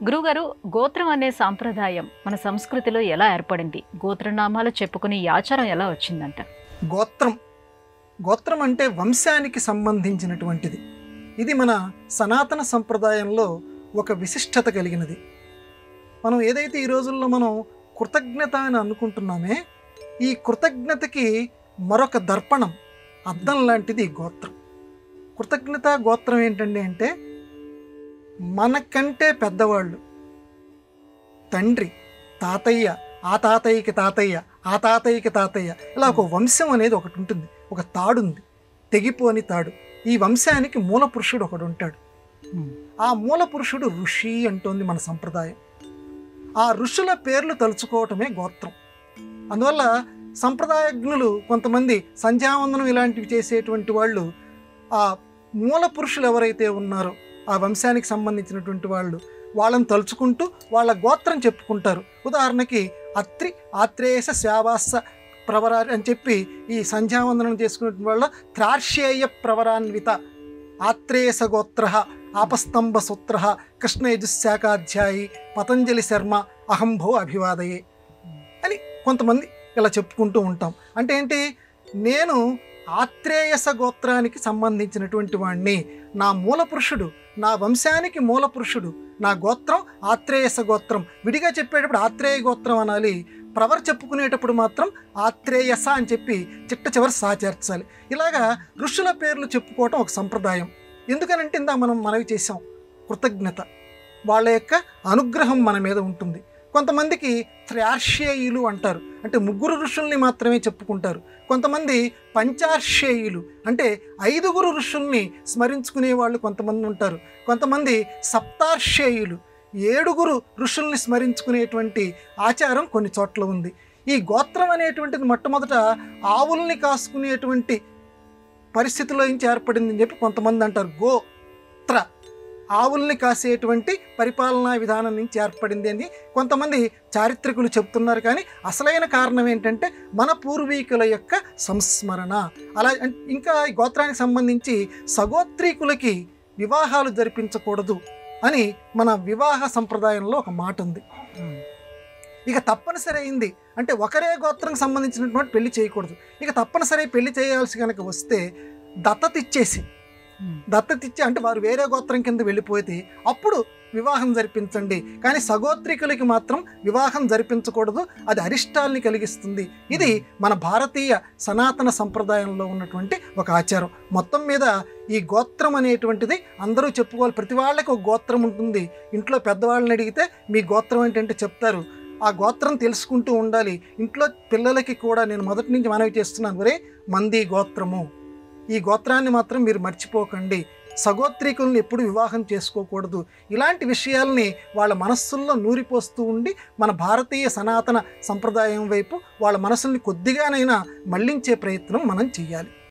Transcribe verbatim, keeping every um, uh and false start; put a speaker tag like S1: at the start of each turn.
S1: గురువుగారు, గోత్రం అనే సాంప్రదాయం మన సంస్కృతిలో ఎలా ఏర్పడింది? గోత్రనామాలు చెప్పుకునే ఈ ఆచారం ఎలా వచ్చిందంట?
S2: గోత్రం గోత్రం అంటే వంశానికి సంబంధించినటువంటిది. ఇది మన సనాతన సంప్రదాయంలో ఒక విశిష్టత కలిగినది. మనం ఏదైతే ఈ రోజుల్లో మనం కృతజ్ఞత అని అనుకుంటున్నామే, ఈ కృతజ్ఞతకి మరొక దర్పణం, అద్దం లాంటిది ఈ గోత్రం. కృతజ్ఞత గోత్రం ఏంటండి అంటే, మనకంటే పెద్దవాళ్ళు, తండ్రి, తాతయ్య, ఆ తాతయ్యకి తాతయ్య, ఆ తాతయ్యకి తాతయ్య, ఇలా ఒక వంశం అనేది ఒకటి ఉంటుంది. ఒక తాడు ఉంది, తెగిపోని తాడు. ఈ వంశానికి మూల పురుషుడు ఒకడు ఉంటాడు. ఆ మూల పురుషుడు ఋషి అంటోంది మన సంప్రదాయం. ఆ ఋషుల పేర్లు తలుచుకోవటమే గోత్రం. అందువల్ల సంప్రదాయజ్ఞులు కొంతమంది సంధ్యావందనం ఇలాంటివి చేసేటువంటి వాళ్ళు ఆ మూల పురుషులు ఎవరైతే ఉన్నారో, ఆ వంశానికి సంబంధించినటువంటి వాళ్ళు, వాళ్ళని తలుచుకుంటూ వాళ్ళ గోత్రం చెప్పుకుంటారు. ఉదాహరణకి అత్రి, ఆత్రేయస, శ్యావాస, ప్రవర అని చెప్పి ఈ సంధ్యావందనం చేసుకునే వాళ్ళ త్రార్షేయ ప్రవరాన్విత ఆత్రేయస గోత్ర, ఆపస్తంభ సూత్ర, కృష్ణయజుశాఖాధ్యాయి, పతంజలి శర్మ, అహంభో అభివాదయే అని కొంతమంది ఇలా చెప్పుకుంటూ ఉంటాం. అంటే ఏంటి, నేను ఆత్రేయస గోత్రానికి సంబంధించినటువంటి వాణ్ణి, నా మూల పురుషుడు, నా వంశానికి మూల పురుషుడు, నా గోత్రం ఆత్రేయస గోత్రం. విడిగా చెప్పేటప్పుడు ఆత్రేయ గోత్రం అనాలి, ప్రవర్ చెప్పుకునేటప్పుడు మాత్రం ఆత్రేయస అని చెప్పి చిట్ట చివరి సా చేర్చాలి. ఇలాగా ఋషుల పేర్లు చెప్పుకోవటం ఒక సంప్రదాయం. ఎందుకనంటే ఇందా మనం మనవి చేసాం, కృతజ్ఞత, వాళ్ళ యొక్క అనుగ్రహం మన మీద ఉంటుంది. కొంతమందికి త్రార్షేయులు అంటారు, అంటే ముగ్గురు ఋషుల్ని మాత్రమే చెప్పుకుంటారు. కొంతమంది పంచార్షేయులు, అంటే ఐదుగురు ఋషుల్ని స్మరించుకునే వాళ్ళు కొంతమంది ఉంటారు. కొంతమంది సప్తార్షేయులు, ఏడుగురు ఋషుల్ని స్మరించుకునేటువంటి ఆచారం కొన్ని చోట్ల ఉంది. ఈ గోత్రం అనేటువంటిది మొట్టమొదట ఆవుల్ని కాసుకునేటువంటి పరిస్థితిలో నుంచి ఏర్పడిందని చెప్పి కొంతమంది అంటారు. గోత్ర, ఆవుల్ని కాసేటువంటి పరిపాలనా విధానం నుంచి ఏర్పడింది అని కొంతమంది చారిత్రకులు చెప్తున్నారు. కానీ అసలైన కారణం ఏంటంటే మన పూర్వీకుల యొక్క సంస్మరణ. అలా ఇంకా ఈ గోత్రానికి సంబంధించి సగోత్రీకులకి వివాహాలు జరిపించకూడదు అని మన వివాహ సంప్రదాయంలో ఒక మాట ఉంది. ఇక తప్పనిసరి అయింది అంటే ఒకరే గోత్రానికి సంబంధించినటువంటి పెళ్లి చేయకూడదు. ఇక తప్పనిసరి పెళ్లి చేయాల్సి కనుక వస్తే దత్తత ఇచ్చేసి, దత్తత ఇచ్చి అంటే వారు వేరే గోత్రం కింద వెళ్ళిపోతే అప్పుడు వివాహం జరిపించండి. కానీ సగోత్రికులకి మాత్రం వివాహం జరిపించకూడదు, అది అరిష్టాల్ని కలిగిస్తుంది. ఇది మన భారతీయ సనాతన సంప్రదాయంలో ఉన్నటువంటి ఒక ఆచారం. మొత్తం మీద ఈ గోత్రం అనేటువంటిది అందరూ చెప్పుకోవాలి. ప్రతి వాళ్ళకి ఒక గోత్రం ఉంటుంది. ఇంట్లో పెద్దవాళ్ళని అడిగితే మీ గోత్రం ఏంటంటే చెప్తారు. ఆ గోత్రం తెలుసుకుంటూ ఉండాలి. ఇంట్లో పిల్లలకి కూడా నేను మొదటి నుంచి మనవి చేస్తున్నాను, ఒరే మంది గోత్రము, ఈ గోత్రాన్ని మాత్రం మీరు మర్చిపోకండి, సగోత్రీకులను ఎప్పుడు వివాహం చేసుకోకూడదు. ఇలాంటి విషయాల్ని వాళ్ళ మనస్సుల్లో నూరిపోస్తూ ఉండి మన భారతీయ సనాతన సంప్రదాయం వైపు వాళ్ళ మనసుల్ని కొద్దిగానైనా మళ్లించే ప్రయత్నం మనం చెయ్యాలి.